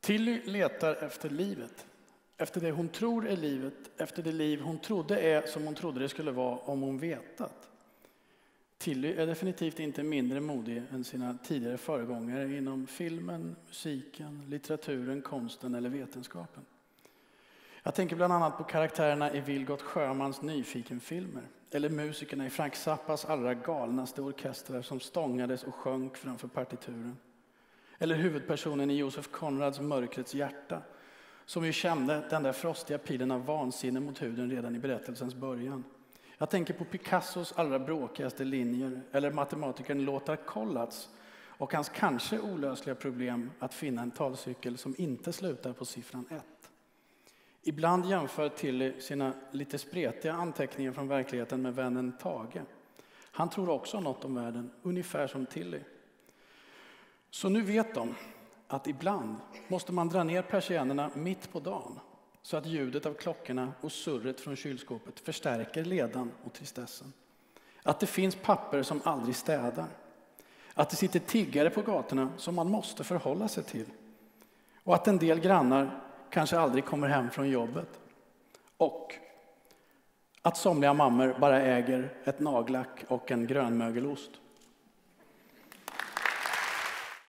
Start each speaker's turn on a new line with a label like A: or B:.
A: Tilly letar efter livet. Efter det hon tror är livet. Efter det liv hon trodde är som hon trodde det skulle vara om hon vetat. Tilly är definitivt inte mindre modig än sina tidigare föregångare inom filmen, musiken, litteraturen, konsten eller vetenskapen. Jag tänker bland annat på karaktärerna i Vilgot Sjömans nyfikenfilmer. Eller musikerna i Frank Zappas allra galnaste orkestrar som stångades och sjönk framför partituren. Eller huvudpersonen i Josef Conrads Mörkrets hjärta. Som ju kände den där frostiga pilen av vansinne mot huden redan i berättelsens början. Jag tänker på Picassos allra bråkigaste linjer. Eller matematikern Lothar Kollats och hans kanske olösliga problem att finna en talcykel som inte slutar på siffran 1. Ibland jämför Tilly sina lite spretiga anteckningar från verkligheten med vännen Tage. Han tror också något om världen, ungefär som Tilly. Så nu vet de att ibland måste man dra ner persiennerna mitt på dagen så att ljudet av klockorna och surret från kylskåpet förstärker ledan och tristessen. Att det finns papper som aldrig städar. Att det sitter tiggare på gatorna som man måste förhålla sig till. Och att en del grannar kanske aldrig kommer hem från jobbet. Och att somliga mammor bara äger ett nagellack och en grönmögelost.